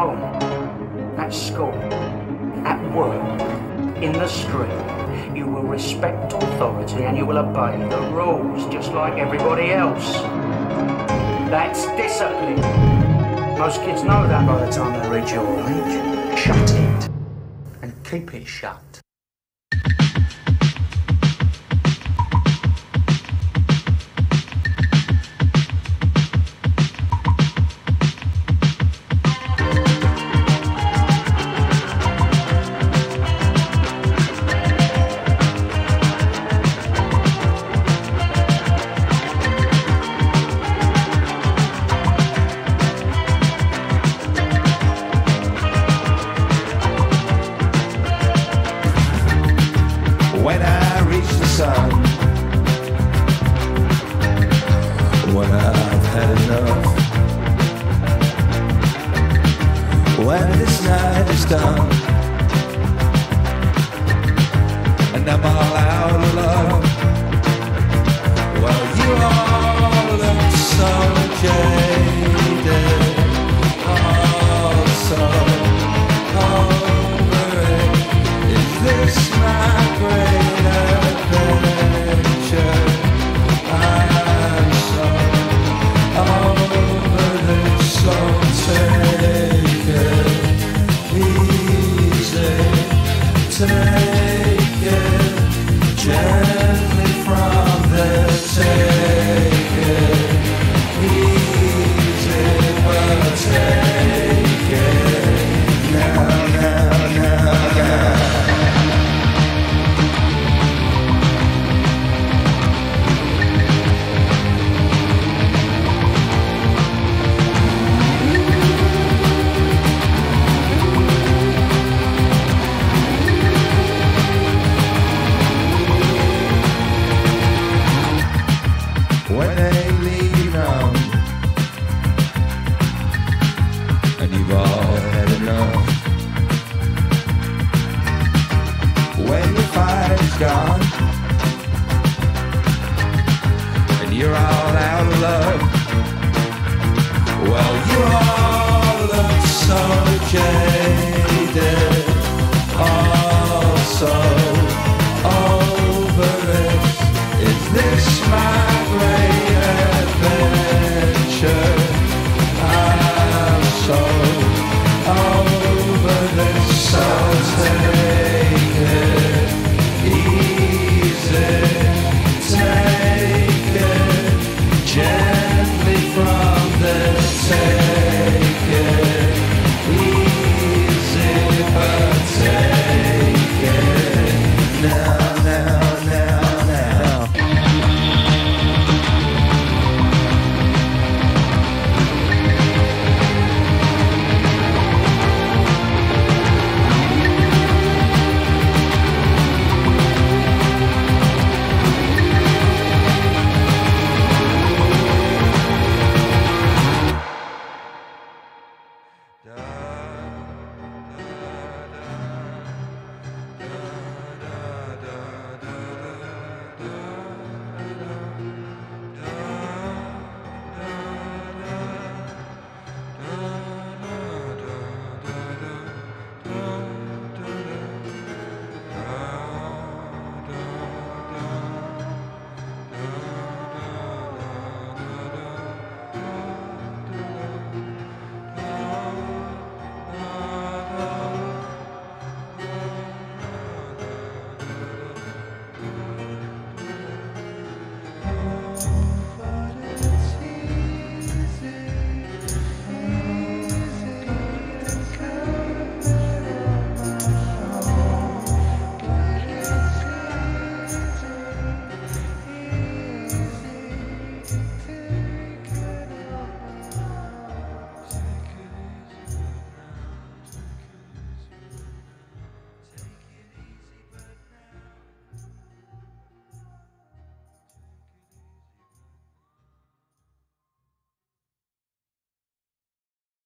home, at school, at work, in the street, you will respect authority and you will obey the rules just like everybody else. That's discipline. Most kids know that by the time they reach your age. Shut it and keep it shut. When I reach the sun, when I've had enough, when this night is done, and I'm all out of love, well, you all look so jaded, all so over it. Is this my great adventure? I'm so over this, so take it easy, take it gently from there, take it easy, but take it now. When they leave you numb, and you've all had enough, when your fight is gone, and you're all out of love, well, you all look so jaded.